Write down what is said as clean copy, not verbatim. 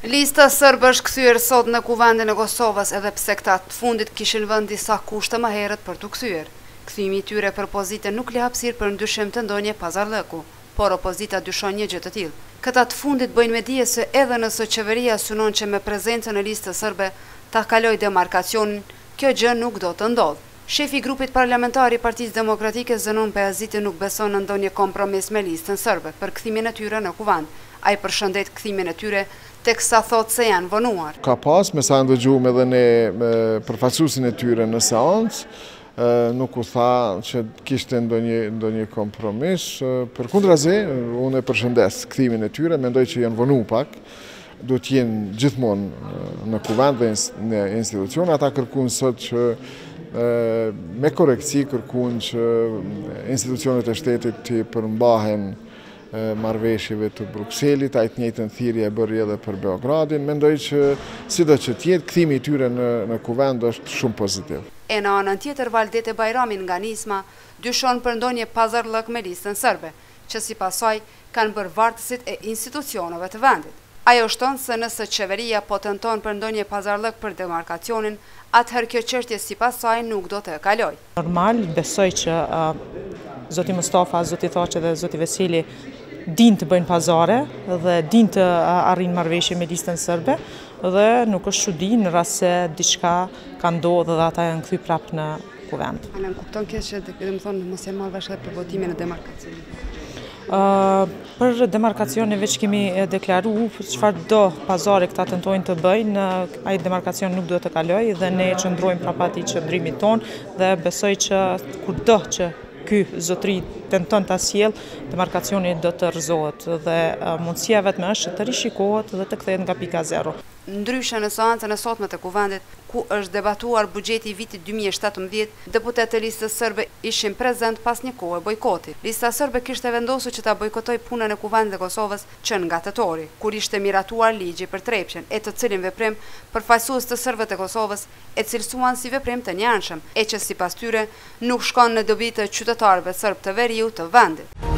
Lista sërbë është kthyer sot në Kuvendin e Kosovës edhe pse këta të fundit kishin vënë disa kushte më herët për t'u kthyer. Kthimi i tyre për opozitën nuk le hapësirë për ndyshim të ndonjë pazarllëku, por opozita dyshon një gjë të tillë. Këta të fundit bëjnë me dije se edhe nëse qeveria synon që me prezencën e listës sërbe ta kalojë demarkacionin, kjo gjë nuk do të ndodhë. Shefi i grupit parlamentar i Partisë Demokratike Zenon Pejaziti nuk beson në ndonjë kompromis me listën sërbe për kthimin e tyre në Kuvend. Ai përshëndet kthimin e tyre teksa thotë se janë vonuar. Ka pas, me sa ndëgjuam edhe ne përfaqësuesin e tyre në seancë, nuk u tha që kishte ndonjë kompromis. Përkundrazi, unë e përshëndes kthimin e tyre, mendoj që janë vonu pak, do të jenë gjithmonë në Kuvend dhe në institucione. Ata kërkuan sot që me korektësi kërkuan që institucionet e shtetit të përmbahen marrëveshjeve të Brukselit, ai të njëjtën thirrje e bëri edhe për Beogradin. Mendoj që sido që të jetë, kthimi i tyre në Kuvend është shumë pozitiv. E në anën tjetër, Valdete Bajrami nga Nisma dyshon për ndonjë pazarllëk me listën sërbe, që sipas saj kanë bërë vartësit e institucioneve të vendit. Ajo shton se nëse qeveria po tenton për ndonjë pazarllëk për demarkacionin, atëherë kjo çështje sipas saj nuk do të kalojë. Normal, besoj që zoti Mustafa, zoti Thaçi dhe zoti Veseli din të bëjnë pazare dhe din të arrin marrëveshje me listën sërbe dhe nuk është çudi në rast se diçka ka ndodhur dhe ata janë kthy prapë në Kuvend. A nëmë kupton kjo që domethënë mos e marr vesh edhe për votimin e demarkacionit? Për demarkacionin veç kemi deklaruar çfarë do pazare këta tentojnë të bëjnë, ai demarkacion nuk duhet të kalojë dhe ne qëndrojmë prapa atij qëndrimit ton dhe besoj që kudo që ky zotëri tenton ta sjellë, demarkacioni do të rrëzohet dhe mundësia vetëm është të rishikohet dhe të kthehet nga pika zero. Ndryshe në seancën e sotme të Kuvendit, ku është debatuar buxheti i vitit 2017, deputetët e listës sërbe ishin prezent pas një kohe bojkoti. Lista sërbe kishte vendosur që ta bojkotojë punën e Kuvendit të Kosovës që nga tetori, kur ishte miratuar ligji për trepçen, e të cilin veprim përfaqësues të serbëve të Kosovës e cilësuan si veprim të njanshëm, e që sipas tyre nuk shkon në dobi të qytetarëve serb të veriut të vendit.